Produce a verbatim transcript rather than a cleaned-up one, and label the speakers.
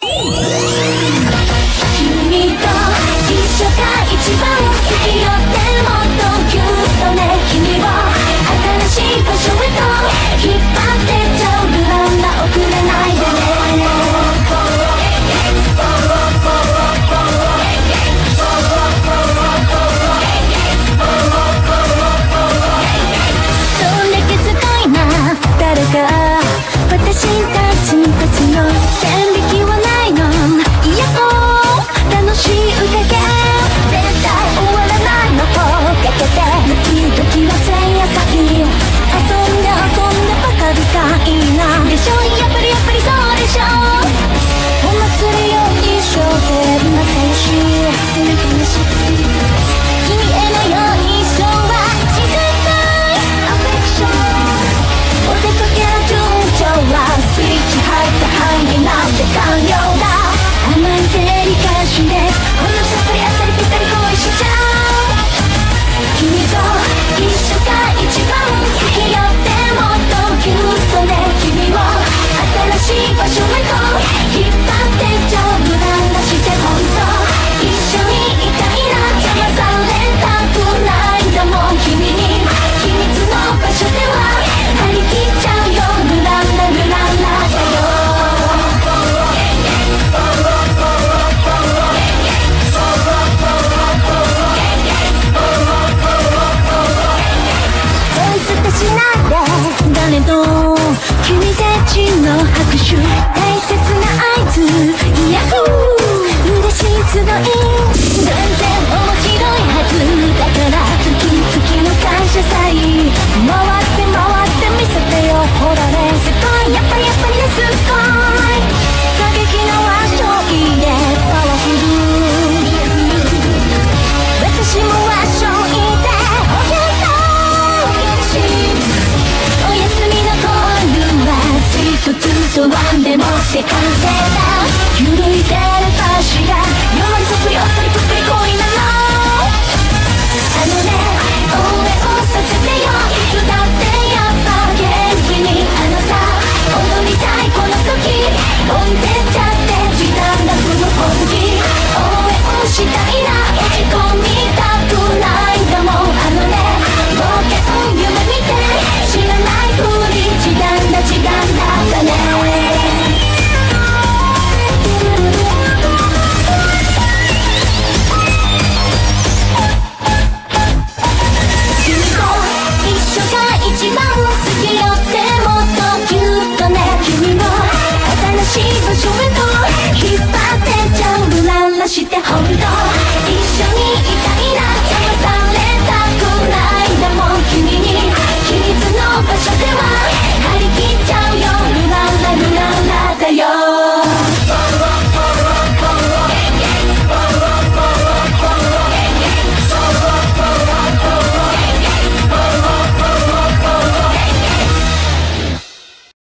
Speaker 1: 君と一緒が一番好きよ。でもっとぎゅっとね、君を新しい場所へと引っ張ってちゃう。無難な遅れないでね。どんだけすごいな誰か、私たちたちの線引きはないの。いやもう楽しい宴、絶対終わらないのをかけて、ドキドキは前夜先、遊んで遊んでばかりがいいな。でしょ、やっぱりやっぱりそうでしょ。お祭りを一生懸命仲良し仲良し、君へのようにそうは誓いたいアフェクション。お出かけの順調はスイッチ入った範囲なんて完了だ。甘いデリカシーでほんのさっぱりあっさりぴったり恋しちゃう。君と一緒が一番好きよ。でもっとぎゅっとね、君を新しい場所へと引っ張ってちゃう。無難なしてほんと一緒にいたいな。邪魔されたくないんだもん君に。秘密の場所では張り切っちゃうよ。無難な無難なだよ。恋捨てしないで誰と君たちの拍手大切な合図、イヤホー嬉しい集い、全然面白いはずだから、月々の感謝祭回って回って見せてよ。ほらね、すごいやっぱりやっぱりね、すごい過激なワッションいいね、パワフル。私もワッションいいね、おやすおやすみのコールは一つとワンでもって完成だ。揺いでる柱夜にそっくりおっとりぷっくり恋なの。あのね、応援をさせてよ。いつだってやっぱ元気にあのさ踊りたいこの時置いてっちゃって時短なフル本気。応援をしたいな、落ち込みたくないんだもん。あのね、冒険夢見て知らないふり時短だ時短だったね。一番好きよ。でもっとぎゅっとね、君を新しい場所へと